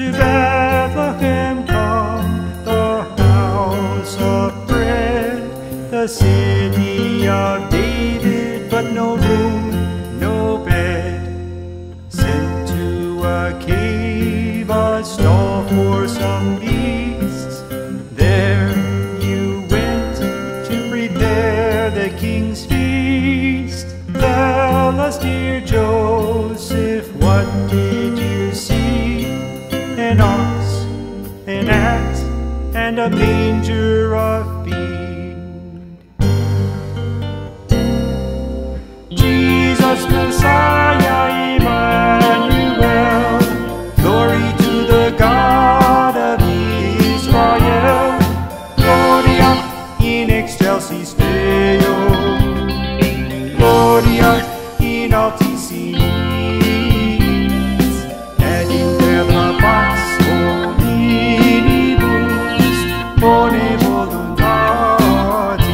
to Bethlehem come, the house of bread, the city of David, but no room, no bed. Sent to a cave, a stall for some beasts. There you went to prepare the king's feast. Tell us, dear Joseph, what did you see? An ox, an ass, and a manger of feed. Jesus, Messiah, Emmanuel, glory to the God of Israel. Gloria in excelsis Deo, Gloria in altissimis, et in terra hominibus, bonae voluntatis.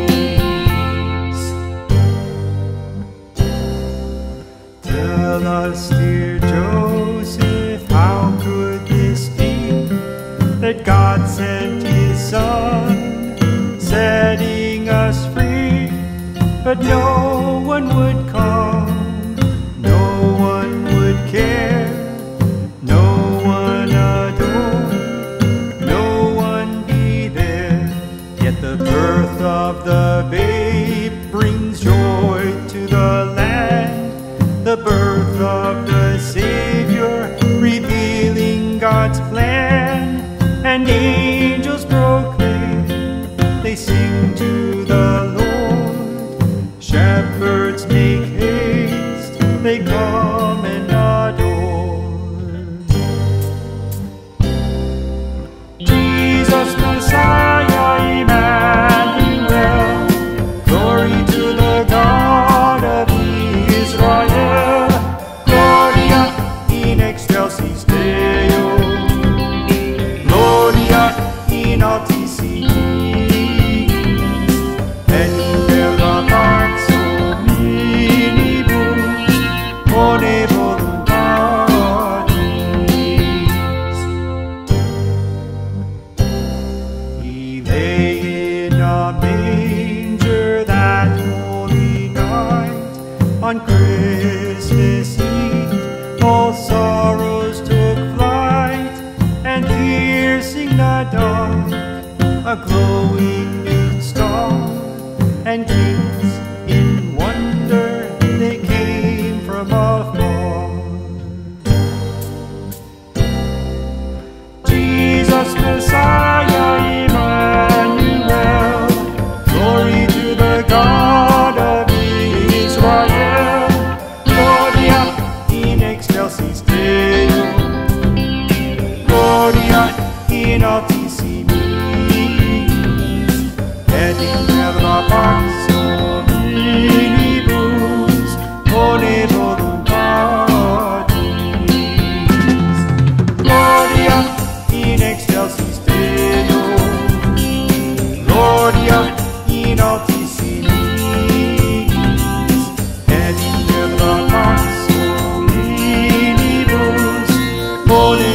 Tell us, dear Joseph, how could this be, that God sent his Son, setting us free? But no one would come, no one would care, no one adore, no one be there. Yet the birth of the babe brings joy to the land, the birth of the Savior revealing God's plan. And angels proclaim, they sing to the Lord. Shepherds make haste, they come and adore. Jesus, Messiah, Emmanuel, glory to the God of Israel. Gloria in excelsis Deo, Gloria in altissimis, et in terra hominibus, bonae voluntatis. He lay in a manger that holy night. On Christmas Eve all sorrows took flight, and piercing the dark a glowing new star, and kings in wonder they came from afar. Jesus, Messiah, Emmanuel, glory to the God of Israel. Gloria in excelsis Deo, Gloria in altissimis, et in terra hominibus, bonae voluntatis. Gloria in excelsis Deo, Gloria in altissimis, et in terra hominibus, bonae